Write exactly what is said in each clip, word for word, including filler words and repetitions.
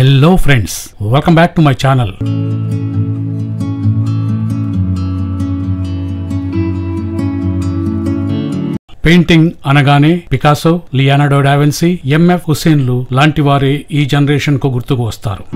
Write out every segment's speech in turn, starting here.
Hello friends, welcome back to my channel. Painting అనగానే Picasso, Leonardo da Vinci, MF హుస్సేన్లు లాంటి వారే ఈ generation కు గుర్తుకు వస్తారు.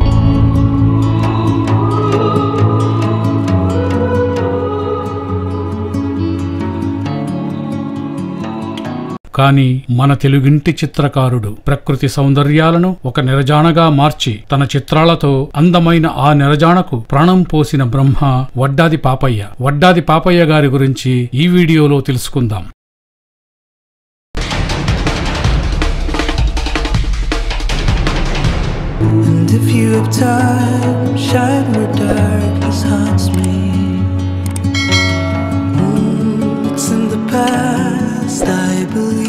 కానీ మన తెలుగింటి చిత్రకారుడు ప్రకృతి సౌందర్యాలను ఒక నిరజానగా మార్చి తన చిత్రాలతో అందమైన ఆ నిరజానకు ప్రాణం పోసిన బ్రహ్మ వడ్డాది పాపయ్య. వడ్డాది పాపయ్య గారి గురించి ఈ వీడియోలో తెలుసుకుందాం. And if you have time, shine where darkness haunts me. Mm, it's in the past, I believe.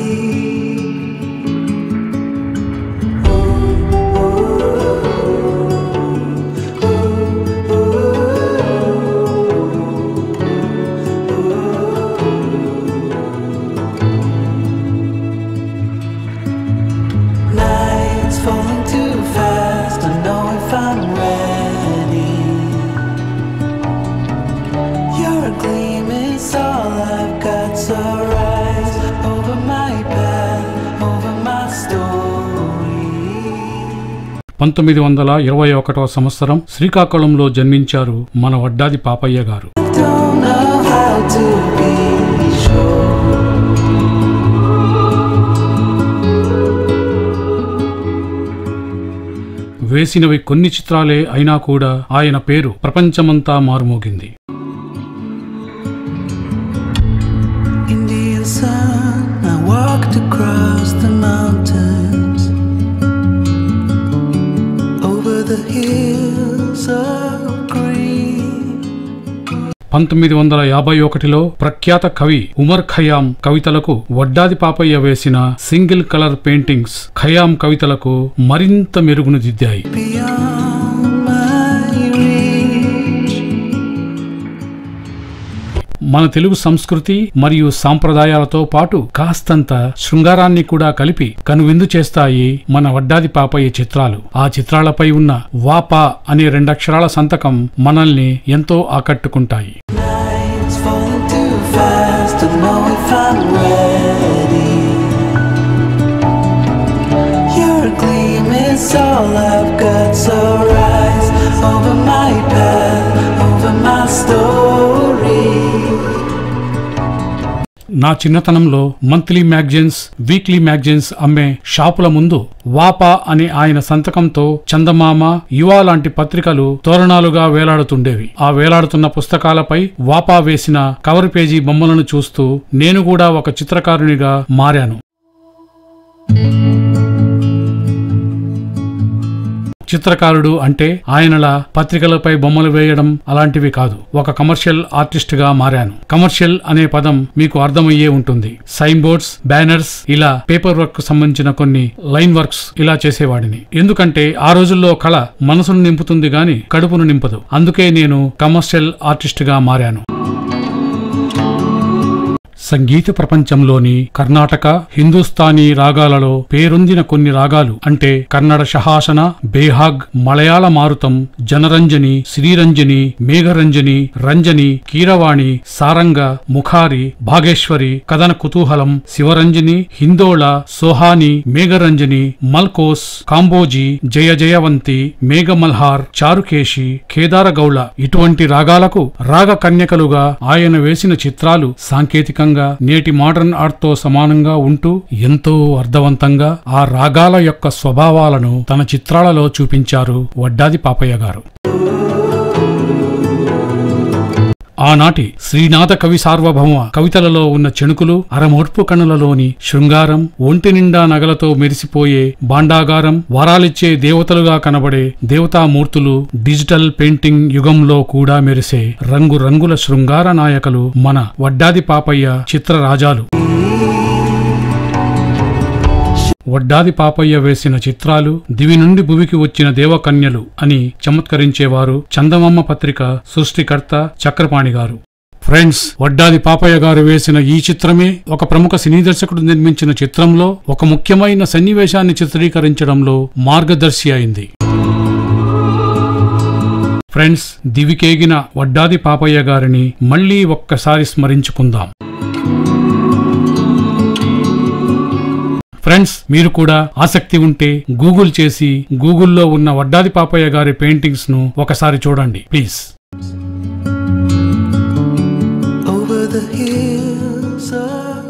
Nights falling too fast, I know if I'm ready. Your gleam is all I've got, so rise over my path, over my story. పంతొమ్మిది వందల ఇరవై ఒకటవ సంవత్సరం శ్రీకాకుళంలో జన్మించారు మన వడ్డాది పాపయ్య గారు. Don't know how to be sure. వేసినవి కొన్ని చిత్రాలే అయినా కూడా ఆయన పేరు ప్రపంచమంతా మారుమోగింది. Indian sun, I walked across the mountains, over the hills of green. పంతొమ్మిది వందల యాభై ఒకటిలో ప్రఖ్యాత కవి ఉమర్ ఖయాం కవితలకు వడ్డాది పాపయ్య వేసిన సింగిల్ కలర్ పెయింటింగ్స్ ఖయాం కవితలకు మరింత మెరుగును దిద్దాయి. Beyond my reach. మన తెలుగు సంస్కృతి మరియు సాంప్రదాయాలతో పాటు కాస్తంత శృంగారాన్ని కూడా కలిపి కనువిందు చేస్తాయి మన వడ్డాది పాపయ్య చిత్రాలు. ఆ చిత్రాలపై ఉన్న వాపా అనే రెండక్షరాల సంతకం మనల్ని ఎంతో ఆకట్టుకుంటాయి. Nights falling too fast, to know if I'm ready. Your gleam is all I've got, so rise over my path, over my story. నా చిన్నతనంలో మంత్లీ మ్యాగజైన్స్, వీక్లీ మ్యాగజైన్స్ అమ్మే షాపుల ముందు వాపా అనే ఆయన సంతకంతో చందమామ, యువ లాంటి పత్రికలు తోరణాలుగా వేలాడుతుండేవి. ఆ వేలాడుతున్న పుస్తకాలపై వాపా వేసిన కవర్ పేజీ బొమ్మలను చూస్తూ నేను కూడా ఒక చిత్రకారునిగా మారాను. చిత్రకారుడు అంటే ఆయనలా పత్రికలపై బొమ్మలు వేయడం అలాంటివి కాదు. ఒక కమర్షియల్ ఆర్టిస్ట్ గా మారాను. కమర్షియల్ అనే పదం మీకు అర్థమయ్యే ఉంటుంది. సైన్ బోర్డ్స్, బ్యానర్స్, ఇలా పేపర్ వర్క్ కు సంబంధించిన కొన్ని లైన్ వర్క్స్ ఇలా చేసేవాడిని. ఎందుకంటే ఆ రోజుల్లో కళ మనసును నింపుతుంది గాని కడుపును నింపదు. అందుకే నేను కమర్షియల్ ఆర్టిస్ట్ గా మారాను. సంగీత ప్రపంచంలోని కర్ణాటక, హిందుస్థానీ రాగాలలో పేరొందిన కొన్ని రాగాలు అంటే కన్నడ షహాసన, బేహాగ్, మలయాళ మారుతం, జనరంజని, శ్రీరంజని, మేఘరంజని, రంజని, కీరవాణి, సారంగ, ముఖారి, భాగేశ్వరి, కథన కుతూహలం, శివరంజని, హిందోళ, సోహాని, మేఘరంజని, మల్కోస్, కాంబోజీ, జయ జయవంతి, మేఘమల్హార్, చారుకేశి, కేదారగౌళ ఇటువంటి రాగాలకు రాగ కన్యకలుగా ఆయన వేసిన చిత్రాలు సాంకేతికంగా నేటి మోడర్న్ ఆర్ట్ తో సమానంగా ఉంటూ ఎంతో అర్థవంతంగా ఆ రాగాల యొక్క స్వభావాలను తన చిత్రాలలో చూపించారు వడ్డాది పాపయ్య గారు. ఆనాటి శ్రీనాథ కవి సార్వభౌమ కవితలలో ఉన్న చెణుకులు, అరమోర్పు కనులలోని శృంగారం, ఒంటి నిండా నగలతో మెరిసిపోయే భాండాగారం, వరాలిచ్చే దేవతలుగా కనబడే దేవతామూర్తులు, డిజిటల్ పెయింటింగ్ యుగంలో కూడా మెరిసే రంగురంగుల శృంగార నాయకులు మన వడ్డాది పాపయ్య చిత్రరాజాలు. వడ్డాది పాపయ్య వేసిన చిత్రాలు దివి నుండి భువికి వచ్చిన దేవకన్యలు అని చమత్కరించేవారు చందమామ పత్రిక సృష్టికర్త చక్రపాణి గారు. ఫ్రెండ్స్, వడ్డాది పాపయ్య గారు వేసిన ఈ చిత్రమే ఒక ప్రముఖ సినీ దర్శకుడు నిర్మించిన చిత్రంలో ఒక ముఖ్యమైన సన్నివేశాన్ని చిత్రీకరించడంలో మార్గదర్శి అయింది. ఫ్రెండ్స్, దివికేగిన వడ్డాది పాపయ్య గారిని మళ్లీ ఒక్కసారి స్మరించుకుందాం. ఫ్రెండ్స్, మీరు కూడా ఆసక్తి ఉంటే గూగుల్ చేసి గూగుల్లో ఉన్న వడ్డాది పాపయ్య గారి పెయింటింగ్స్ ను ఒకసారి చూడండి please. Over the hills of